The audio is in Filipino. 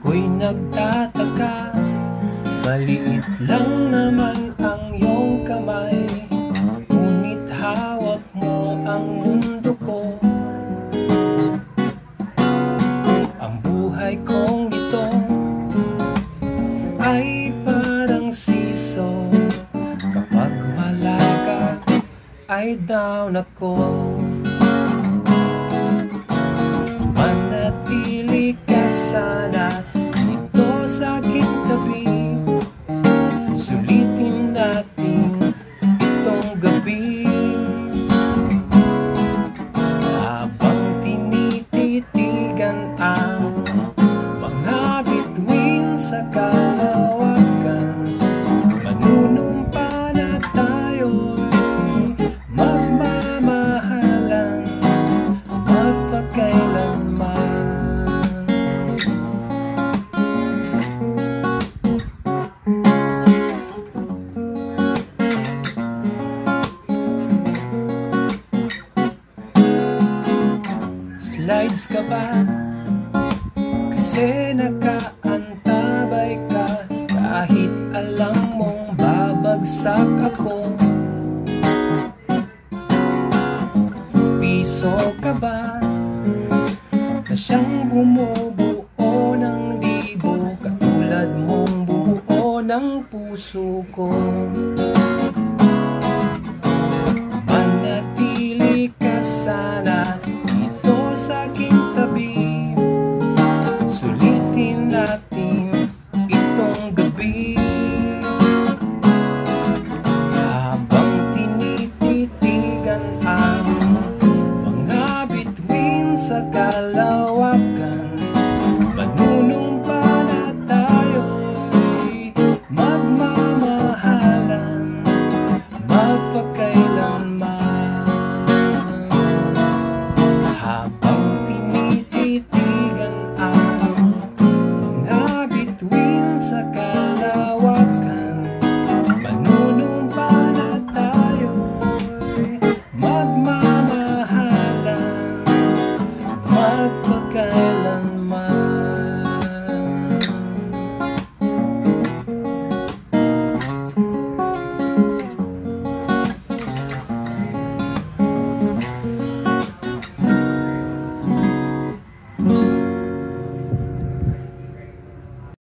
Ako'y nagtataka, maliit lang naman ang iyong kamay, ngunit hawak mo ang mundo ko. Ang buhay kong ito ay parang siso, kapag wala ka ay down ako. Manatili ka sana dito sa aking tabi, sulitin natin itong gabi, habang tinititigan ang mga bituin sa kahawakan. Manunumpa na tayo'y magmamahalan magpakailanman. Slides ka ba? Kasi nakaantabay ka, kahit alam mong babagsak ako. Piso ka ba? Na siyang bumubuo ng libo, katulad mong bumuo ng puso ko.